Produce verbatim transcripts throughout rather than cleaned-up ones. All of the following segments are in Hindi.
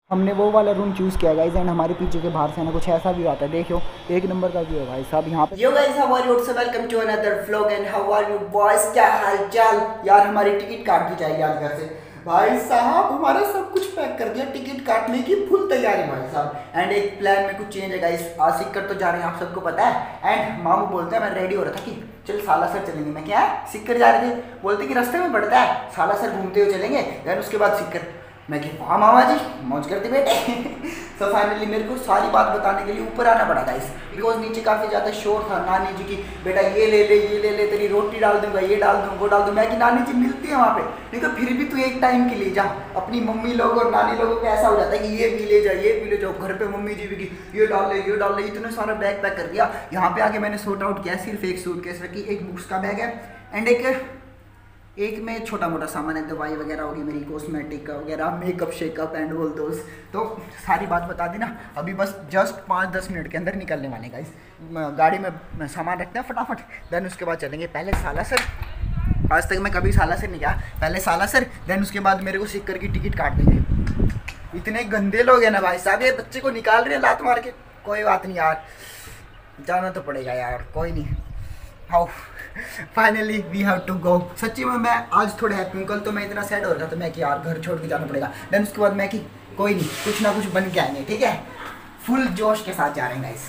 हमने वो वाला रूम चूज़ किया गाइस एंड हमारे पीछे के बाहर से ना कुछ ऐसा भी आता है। देखो एक नंबर का व्यू है भाई साहब यहाँ पे। Yo guys how are you, welcome to another vlog and how are you boys, क्या हाल चाल। यार हमारी टिकट काट दी जाएगी आज घर से भाई साहब, हमारा सब कुछ पैक कर दिया, टिकट काटने की फुल तैयारी भाई साहब। एंड एक प्लान में कुछ चेंज है गाइस, आज सिक्कर तो जा रहे हैं आप सबको पता है। एंड मामू बोलते हैं, मैं रेडी हो रहा था कि चल सालासर चलेंगे। मैं क्या सिक्कर जा रहे थे, बोलते कि रास्ते में पड़ता है सालासर, घूमते हुए चलेंगे देन उसके बाद सिक्कर। मैं कि वाह मामा जी मौज करते बेटे। सो फाइनली मेरे को सारी बात बताने के लिए ऊपर आना पड़ा गाइस, बिकॉज नीचे काफ़ी ज़्यादा शोर था नानी जी की, बेटा ये ले ले ये ले ले तेरी रोटी डाल दूंगा, ये डाल दूंगा वो डाल दूंगा। मैं कि नानी जी मिलती है वहाँ पे, लेकिन फिर भी तू एक टाइम के लिए जा। अपनी मम्मी लोग और नानी लोगों को ऐसा हो जाता है कि ये भी ले जा ये भी ले जाओ, घर पे मम्मी जी भी की ये डाल ले ये डाल ले, इतने सारा बैग पैक कर दिया। यहाँ पे आके मैंने सॉर्ट आउट किया, सिर्फ एक सूटकेस रखी, एक बुक्स का बैग है एंड एक एक में छोटा मोटा सामान है, दवाई वगैरह होगी मेरी, कॉस्मेटिक वगैरह, makeup shakeup and all those. तो सारी बात बता दी ना, अभी बस जस्ट पाँच दस मिनट के अंदर निकलने वाले गाइस। गाड़ी में सामान रखते हैं फटाफट, देन उसके बाद चलेंगे पहले सालासर। आज तक मैं कभी सालासर नहीं गया, पहले सालासर देन उसके बाद मेरे को सिक्कर की टिकट काट देंगे। इतने गंदे लोग हैं ना भाई साहब, ये बच्चे को निकाल रहे हैं लात मार के। कोई बात नहीं यार, जाना तो पड़ेगा यार, कोई नहीं। How finally we have to go. सच्ची में मैं आज थोड़ा हैप्पी हूँ, कल तो मैं इतना सैड हो रहा था तो मैं कि यार घर छोड़ के जाना पड़ेगा। देन उसके बाद मैं कि कोई नहीं, कुछ ना कुछ बन के आएंगे, ठीक है। फुल जोश के साथ जा रहे हैं गाइस।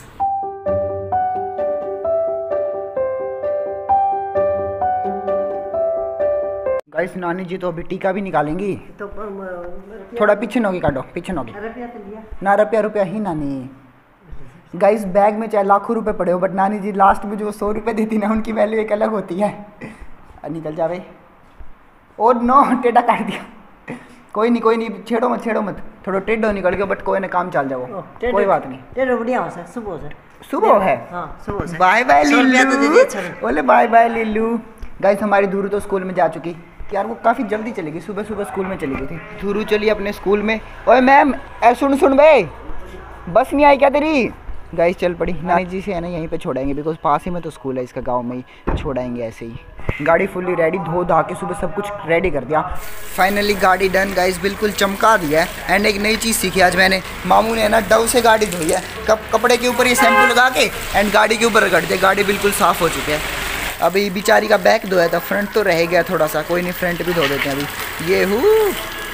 गाइस नानी जी तो अभी टीका भी निकालेंगी, तो थोड़ा पीछे नोगी काटो, पीछे नोगी ना, रुपया रुपया ही नानी। गाइस बैग में चाहे लाखों रुपए पड़े हो, बट नानी जी लास्ट में जो सौ रुपए देती ना, उनकी वैल्यू एक अलग होती है। निकल जा भाई, और नो टेढ़ा काट दिया। कोई नहीं कोई नहीं, छेड़ो मत छेड़ो मत, थोड़ा टेढ़ो निकल गया, बट कोई ना काम चल जाओ, कोई बात नहीं। टेढ़ो बढ़िया हो सर, सुबह सर, सुबह है। हाँ सुबह सर। बाय बाय लिल्लू, बोले बाय बाय लिल्लू। गाइस हमारी धुरू तो स्कूल में जा चुकी यार, वो काफ़ी जल्दी चली गई, सुबह सुबह स्कूल में चली गई थी। धुरू चली अपने स्कूल में। ओए मैम सुन सुन भाई, बस नहीं आई क्या तेरी? गाइस चल पड़ी, नानी जी से है ना यहीं पे छोड़ाएंगे, बिकॉज पास ही में तो स्कूल है इसका, गांव में ही छोड़ाएंगे ऐसे ही। गाड़ी फुल्ली रेडी, धो धा के सुबह सब कुछ रेडी कर दिया। फाइनली गाड़ी डन गाइस, बिल्कुल चमका दिया है। एंड एक नई चीज़ सीखी आज मैंने, मामू ने ना डव से गाड़ी धोई है, कप कपड़े के ऊपर ये शैम्पू लगा के एंड गाड़ी के ऊपर रगड़ दिया, गाड़ी बिल्कुल साफ़ हो चुकी है। अभी बेचारी का बैक धोया था, फ्रंट तो रह गया थोड़ा सा, कोई नहीं फ्रंट भी धो देते हैं अभी। ये हूँ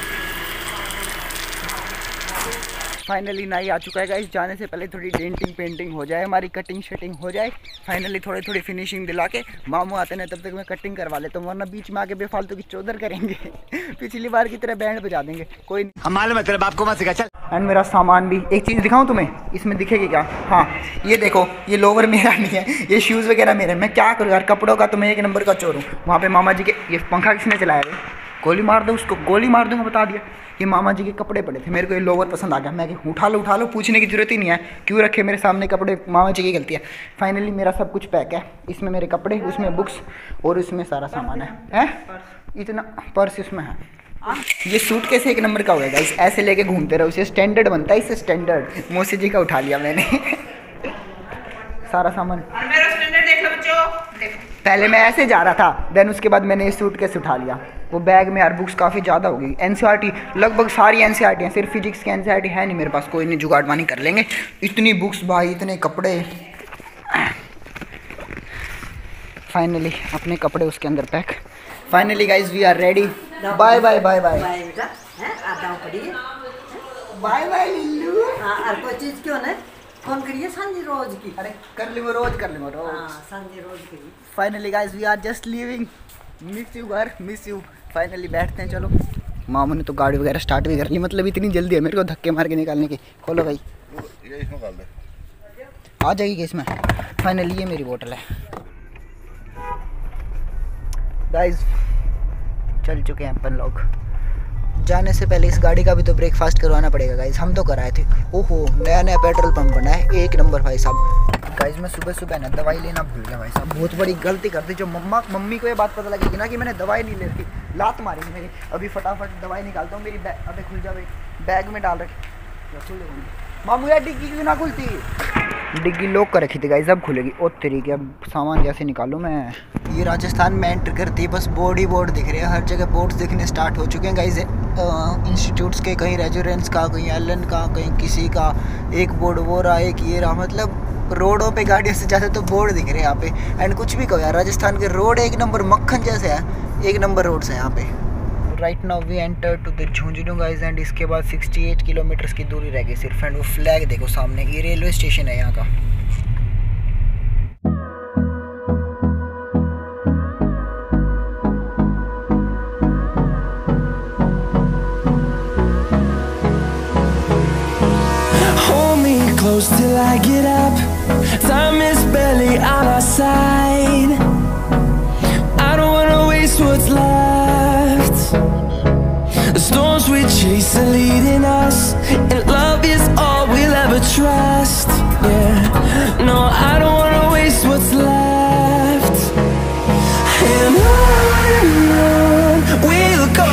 फाइनली नाई आ चुका है गाइस, जाने से पहले थोड़ी डेंटिंग पेंटिंग हो जाए, हमारी कटिंग शटिंग हो जाए, फाइनली थोड़ी थोड़ी फिनिशिंग दिला के मामू आते हैं तब तक मैं कटिंग करवा लेता हूँ, वरना बीच में आके बेफालतू की चौधर करेंगे। पिछली बार की तरह बैंड बजा देंगे, कोई नहीं। हमारे मतलब बाप को मत सिखा चल। एंड मेरा सामान भी, एक चीज़ दिखाऊँ तुम्हें, इसमें दिखेगी क्या? हाँ ये देखो, ये लोवर मेरा नहीं है, ये शूज़ वगैरह मेरे। मैं क्या करूँ यार, कपड़ों का तो मैं एक नंबर का चोर हूँ। वहाँ पे मामा जी के, ये पंखा किसने चलाया है? गोली मार दो उसको, गोली मार दूंगा, बता दिया। ये मामा जी के कपड़े पड़े थे, मेरे को ये लोवर पसंद आ गया, मैं कि उठा लो उठा लो, पूछने की जरूरत ही नहीं है क्यों रखे मेरे सामने कपड़े, मामा जी की गलती है। फाइनली मेरा सब कुछ पैक है, इसमें मेरे कपड़े, उसमें बुक्स और उसमें सारा सामान है, है? इतना पर्स इसमें है। ये सूट कैसे एक नंबर का हो गया गाइस, ऐसे लेके घूमते रहो, इसे स्टैंडर्ड बनता है, इससे स्टैंडर्ड। मौसी जी का उठा लिया मैंने सारा सामान। पहले मैं ऐसे जा रहा था, देन उसके बाद मैंने ये सूट कैसे उठा लिया। वो बैग में यार बुक्स काफ़ी ज़्यादा हो गई, एनसीईआरटी लगभग सारी एनसीईआरटी हैं, सिर्फ फिजिक्स की एनसीईआरटी है नहीं मेरे पास, कोई नहीं जुगाड़ मानी कर लेंगे। इतनी बुक्स भाई, इतने कपड़े। फाइनली अपने कपड़े उसके अंदर पैक। Finally guys we are ready. Bye bye bye bye bye bye Lillu. और कोई चीज़ क्यों ना फोन करिए संजी रोज की। अरे कर ली वो रोज, कर ली वो रोज। हाँ संजी रोज की। Finally guys we are just leaving, miss you घर, मिस यू। फाइनली बैठते हैं, चलो। मामू ने तो गाड़ी वगैरह स्टार्ट भी कर ली, मतलब इतनी जल्दी है मेरे को धक्के मार के निकालने की। खोलो भाई, ये इसमें डाल दे, आ जाएगी कि इसमें। फाइनली ये मेरी बोतल है गाइज, चल चुके हैं अपन लोग। जाने से पहले इस गाड़ी का भी तो ब्रेकफास्ट करवाना पड़ेगा गाइज, हम तो कराए थे। ओहो नया नया पेट्रोल पंप बना है, एक नंबर भाई साहब। गाइज मैं सुबह सुबह ना दवाई लेना भूल गया भाई साहब, बहुत बड़ी गलती कर दी। जो मम्मा मम्मी को ये बात पता लगेगी ना कि मैंने दवाई नहीं ले रखी, लात मारेगी मेरी। अभी फटाफट दवाई निकालता हूँ, मेरी बैग, अबे खुल जाए, बैग में डाल रखी। मामू यार डिग्गी क्यों ना खुलती? डिग्गी लॉक कर रखी थी गाइस, अब खुलेगी। ओ तरीके, अब सामान कैसे निकालूं मैं? ये राजस्थान में एंटर करती बस बोर्ड ही बोर्ड दिख रहे हैं, हर जगह बोर्ड्स दिखने स्टार्ट हो चुके हैं गाइस। इंस्टीट्यूट्स के, कहीं रेजिडेंस का, कहीं एलन का, कहीं किसी का। एक बोर्ड वो रहा, एक ये रहा, मतलब रोडों पे गाड़ियों से ज़्यादा तो बोर्ड दिख रहे हैं यहाँ पे। एंड कुछ भी कहो यार, राजस्थान के रोड एक नंबर मक्खन जैसे है, एक नंबर रोड्स है यहाँ पे। Right now we enter to the Jhunjhunu guys and इसके बाद अड़सठ किलोमीटर्स की दूरी रह गई सिर्फ। एंड वो फ्लैग देखो सामने, ये रेलवे स्टेशन है यहाँ का। Close till I get up, time is barely on our side. I don't wanna waste what's left. The storms we chase are leading us, and love is all we'll ever trust. Yeah, no, I don't wanna waste what's left. And on and on we'll go.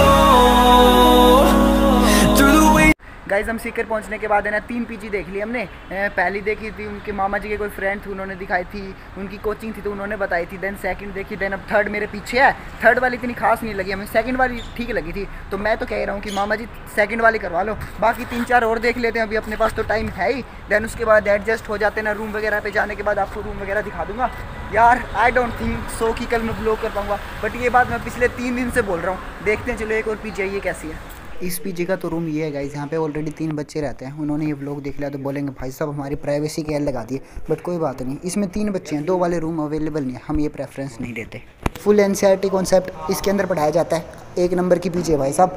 Guys हम सीकर पहुंचने के बाद है ना तीन पीजी देख ली हमने। पहली देखी थी उनके मामा जी के कोई फ्रेंड थे, उन्होंने दिखाई थी, उनकी कोचिंग थी तो उन्होंने बताई थी। देन सेकंड देखी, देन अब थर्ड मेरे पीछे है। थर्ड वाली इतनी खास नहीं लगी हमें, सेकंड वाली ठीक लगी थी। तो मैं तो कह रहा हूँ कि मामा जी सेकंड वाली करवा लो, बाकी तीन चार और देख लेते हैं, अभी अपने पास तो टाइम है ही। देन उसके बाद एडजस्ट हो जाते ना, रूम वगैरह पे जाने के बाद आपको रूम वगैरह दिखा दूंगा। यार आई डोंट थिंक सो कि कल मैं ब्लॉग कर पाऊँगा, बट ये बात मैं पिछले तीन दिन से बोल रहा हूँ। देखते हैं चलो एक और पीजी ये कैसी है। इस पीजी का तो रूम ये है गाइस, यहाँ पे ऑलरेडी तीन बच्चे रहते हैं। उन्होंने ये व्लॉग देख लिया तो बोलेंगे भाई साहब हमारी प्राइवेसी के एल लगा दिए, बट कोई बात नहीं, इसमें तीन बच्चे हैं, दो वाले रूम अवेलेबल नहीं है, हम ये प्रेफरेंस नहीं देते। Full N C R T concept इसके अंदर पढ़ाया जाता है, एक नंबर की पीजी है भाई साहब।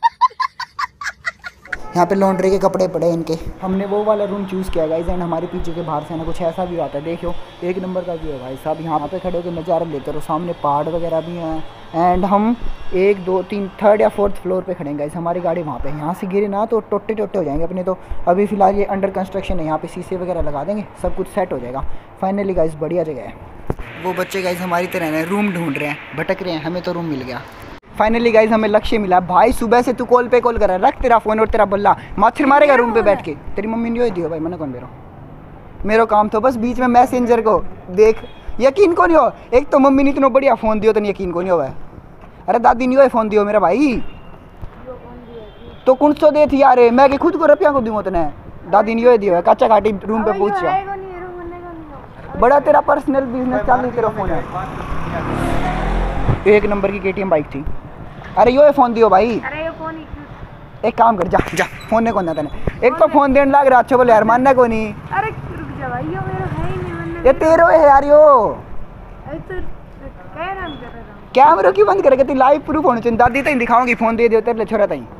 यहाँ पे लॉन्ड्री के कपड़े पड़े इनके। हमने वो वाला रूम चूज़ किया गाइस एंड हमारी पीछे के बाहर से ना कुछ ऐसा भी आता है, देखो एक नंबर का व्यू है भाई साहब। यहाँ पे खड़े होकर नज़ारा लेते रहो, सामने पहाड़ वगैरह भी हैं। एंड हम एक दो तीन थर्ड या फोर्थ फ्लोर पे खड़े हैं गाइस, हमारी गाड़ी वहाँ पे, यहाँ से गिरे ना तो टोटे टोटे हो जाएंगे अपने। तो अभी फ़िलहाल ये अंडर कंस्ट्रक्शन है, यहाँ पे शीशे वगैरह लगा देंगे, सब कुछ सेट हो जाएगा। फाइनली गाइस बढ़िया जगह है। वो बच्चे गाइस हमारी तरह हैं, रूम ढूंढ रहे हैं, भटक रहे हैं, हमें तो रूम मिल गया। फाइनली गाइस हमें लक्ष्य मिला। भाई सुबह से तू कॉल पे कॉल कर रहा है, रख तेरा फ़ोन और तेरा बल्ला, मच्छर मारेगा रूम पे बैठ के। तेरी मम्मी ने दियो भाई, मैंने कौन मेरा मेरा काम तो बस बीच में मैसेंजर को देख, यकीन को नहीं हो। एक तो मम्मी ने इतना बढ़िया फ़ोन दियो तो यकीन को नहीं हो। अरे दादी नहीं हो फ़ोन दियो मेरा भाई, तो कौन सो दे थी यार, मैं कि खुद को रुपया को दूँ उतने, दादी नहीं हो दियो है। काचा काटी रूम पे पूछ रहा, बड़ा तेरा पर्सनल बिजनेस चल रही, तेरा फ़ोन है। एक नंबर की के टी एम बाइक थी। अरे यो फ़ोन दियो भाई, अरे ये फोन ही एक काम कर, जा जा फ़ोन ने कौन देता है, एक तो फ़ोन देने लग रहा अच्छा बोले यार, मानना को नहीं। अरे रुक जा भाई, यो मेरा है ही नहीं मानने। ये तेरो है यार यो, अरे तो क्या नाम कर रहा हूं, कैमरा क्यों बंद करेगा, तू लाइव प्रूफ होना चाहिए। दादी तई दिखाऊंगी, फ़ोन दे दियो तेरे लिए छोरा तई।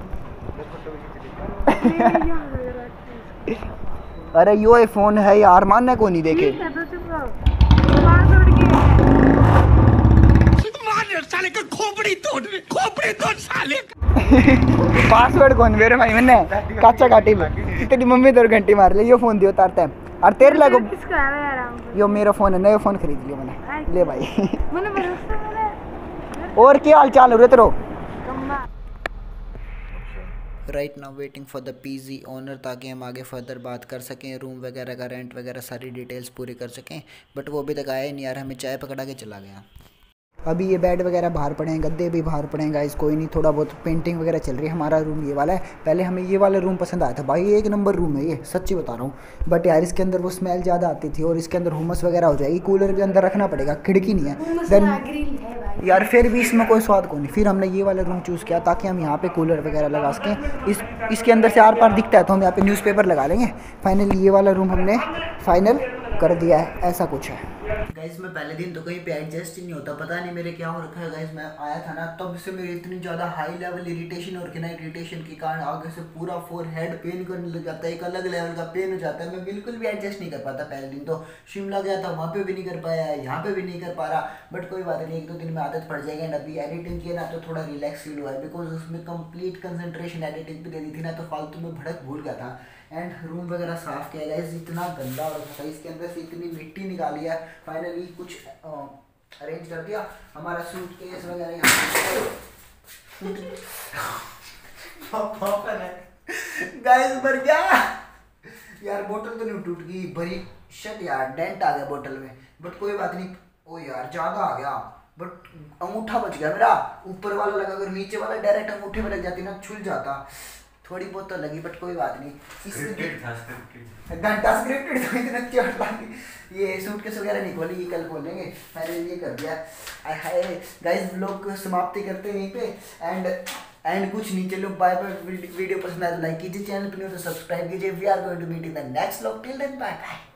अरे यो ये फ़ोन है यार, मानना को नहीं देखे। साले का खोपड़ी तोड़ खोपड़ी तोड़ साले। पासवर्ड कौन मेरे भाई, मैंने काचा काटी में तेरी मम्मी दो घंटी मार ले। यो फोन दियो तारते हैं और तेरे लागो किसका है यार, यो मेरा फोन है, नया फोन खरीद लिया मैंने, ले भाई। मैंने भरोसा मेरा। और क्या हाल चाल हो रहे तेरो? कम्मा right now waiting for the PG owner, ताकि हम आगे फर्दर बात कर सकें, रूम वगैरह का रेंट वगैरह सारी डिटेल्स पूरी कर सकें। बट वो अभी तक आया नहीं यार, हमें चाय पकड़ा के चला गया। अभी ये बेड वगैरह बाहर पड़े हैं, गद्दे भी बाहर पड़े हैं गाइस, कोई नहीं, थोड़ा बहुत पेंटिंग वगैरह चल रही है। हमारा रूम ये वाला है, पहले हमें ये वाला रूम पसंद आया था भाई, एक नंबर रूम है ये, सच्ची बता रहा हूँ। बट यार इसके अंदर वो स्मेल ज़्यादा आती थी और इसके अंदर हुमस वगैरह हो जाएगी, कूलर भी अंदर रखना पड़ेगा, खिड़की नहीं है। देन यार फिर भी इसमें कोई स्वाद को नहीं, फिर हमने ये वाला रूम चूज़ किया ताकि हम यहाँ पे कूलर वगैरह लगा सकें। इस इसके अंदर से आर पार दिखता है तो हम यहाँ पे न्यूज़पेपर लगा लेंगे। फाइनली ये वाला रूम हमने फाइनल कर दिया है, ऐसा कुछ है गाइस। मैं पहले दिन तो कहीं पे एडजस्ट ही नहीं होता, पता नहीं मेरे क्या हो रखा है गाइस। मैं आया था ना तब से मेरी इतनी ज़्यादा हाई लेवल इरिटेशन और ना इरिटेशन के कारण आगे से पूरा फोर हेड पेन करने लग जाता है, एक अलग लेवल का पेन हो जाता है। मैं बिल्कुल भी एडजस्ट नहीं कर पाता। पहले दिन तो शिमला गया था, वहाँ पे भी नहीं कर पाया, यहाँ पे भी नहीं कर पा रहा। बट कोई बात नहीं, एक दो दिन में आदत पड़ जाएगी। एंड अभी एडिटिंग किया ना तो थोड़ा रिलैक्स फील हुआ है, बिकॉज उसमें कंप्लीट कंसंट्रेशन एडिटिंग पे दे दी थी ना, तो फालतू में भड़क भूल गया था। एंड रूम वगैरह साफ़ किया गया, इतना गंदा हो रखा था, इसके अंदर से इतनी मिट्टी निकाली है। फाइनली कुछ अरेंज कर दिया, हमारा सूट केस वगैरह यहाँ गाइस भर गया यार, बोतल तो नहीं टूट गई, भरी शट यार, डेंट आ गया बोतल में, बट कोई बात नहीं। ओ यार ज़्यादा आ गया, बट अंगूठा बच गया मेरा, ऊपर वाला लगा, अगर नीचे वाला डायरेक्ट अंगूठे में लग जाती ना छुल जाता। थोड़ी बहुत तो लगी बट कोई बात नहीं। घंटा स्क्रिप्टेड तो इतना चोट लगी। ये सूटकेस वगैरह नहीं खोली, ये कल खोलेंगे, मैंने ये कर दिया। हाय गाइस व्लॉग को समाप्ति करते हैं यहीं पे एंड एंड कुछ नहीं, चलो बाय बाय। वीडियो पसंद आए तो लाइक कीजिए, चैनल पर नहीं हो तो सब्सक्राइब कीजिए। We are going to meet in the next vlog, till then bye bye.